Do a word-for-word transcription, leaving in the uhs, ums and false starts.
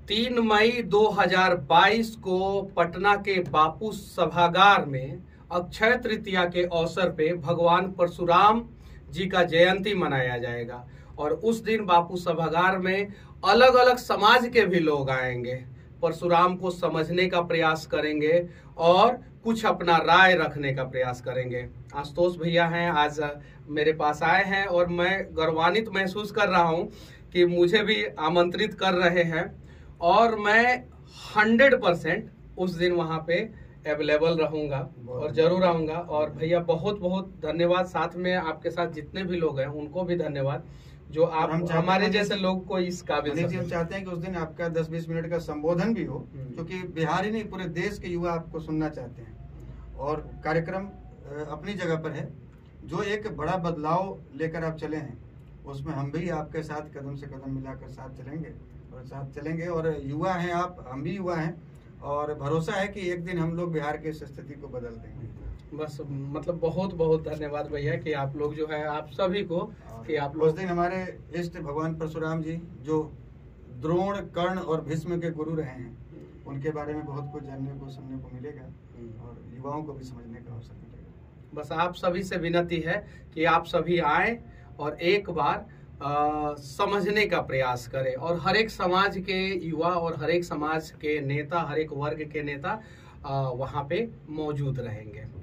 तीन मई दो हज़ार बाईस को पटना के बापू सभागार में अक्षय तृतीया के अवसर पे भगवान परशुराम जी का जयंती मनाया जाएगा। और उस दिन बापू सभागार में अलग अलग समाज के भी लोग आएंगे, परशुराम को समझने का प्रयास करेंगे और कुछ अपना राय रखने का प्रयास करेंगे। आशुतोष भैया हैं, आज मेरे पास आए हैं और मैं गौरवान्वित महसूस कर रहा हूं कि मुझे भी आमंत्रित कर रहे हैं और मैं हंड्रेड परसेंट उस दिन वहां पे अवेलेबल रहूंगा और जरूर आऊंगा। और भैया बहुत बहुत धन्यवाद, साथ में आपके साथ जितने भी लोग हैं उनको भी धन्यवाद जो आप हम हमारे जैसे लोग को इस काबिल हम चाहते हैं कि उस दिन आपका दस बीस मिनट का संबोधन भी हो, क्योंकि बिहार ही नहीं पूरे देश के युवा आपको सुनना चाहते हैं। और कार्यक्रम अपनी जगह पर है, जो एक बड़ा बदलाव लेकर आप चले हैं उसमें हम भी आपके साथ कदम से कदम मिलाकर साथ चलेंगे और साथ चलेंगे। और युवा हैं आप, हम भी युवा हैं और भरोसा है कि एक दिन हम लोग बिहार की इस स्थिति को बदल देंगे। बस मतलब बहुत बहुत धन्यवाद भैया कि आप लोग जो है आप सभी को कि आप लोग उस दिन हमारे इष्ट भगवान परशुराम जी जो द्रोण कर्ण और भीष्म के गुरु रहे हैं, उनके बारे में बहुत कुछ जानने को सुनने को मिलेगा और युवाओं को भी समझने का अवसर मिलेगा। बस आप सभी से विनती है कि आप सभी आए और एक बार आ, समझने का प्रयास करें। और हर एक समाज के युवा और हर एक समाज के नेता, हर एक वर्ग के नेता वहाँ पे मौजूद रहेंगे।